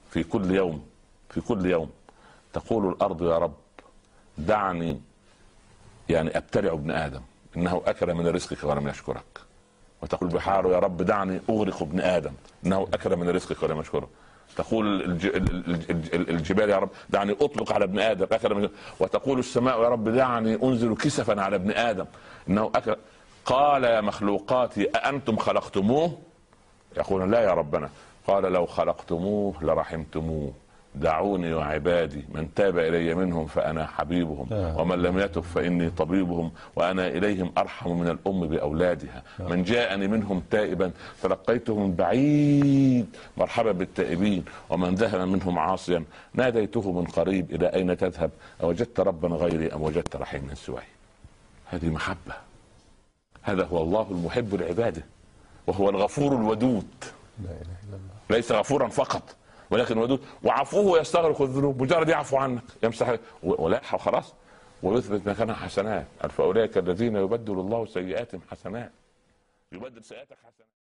في كل يوم تقول الأرض يا رب دعني يعني أبتلع ابن آدم إنه أكل من رزقك ولم يشكرك. وتقول البحار يا رب دعني أغرق ابن آدم إنه أكل من رزقك ولم يشكرك. تقول الجبال يا رب دعني أطلق على ابن آدم أكل من. وتقول السماء يا رب دعني أنزل كسفا على ابن آدم إنه أكل. قال يا مخلوقاتي أأنتم خلقتموه؟ يقولون لا يا ربنا. قال لو خلقتموه لرحمتموه، دعوني وعبادي من تاب إلي منهم فأنا حبيبهم ومن لم يتب فإني طبيبهم وأنا إليهم أرحم من الأم بأولادها. من جاءني منهم تائبا فلقيته من بعيد مرحبا بالتائبين ومن ذهب منهم عاصيا ناديته من قريب إلى أين تذهب أوجدت ربا غيري أم وجدت رحيما سواي. هذه محبة. هذا هو الله المحب لعباده وهو الغفور الودود. لا إله إلا الله. ليس غفورا فقط ولكن ودود، وعفوه يستغرق الذنوب، مجرد يعفو عنك يمسح ولا خلاص ويثبت مكانها حسنات. فأولئك الذين يبدل الله سيئاتهم حسنات. يبدل سيئاتك حسنات.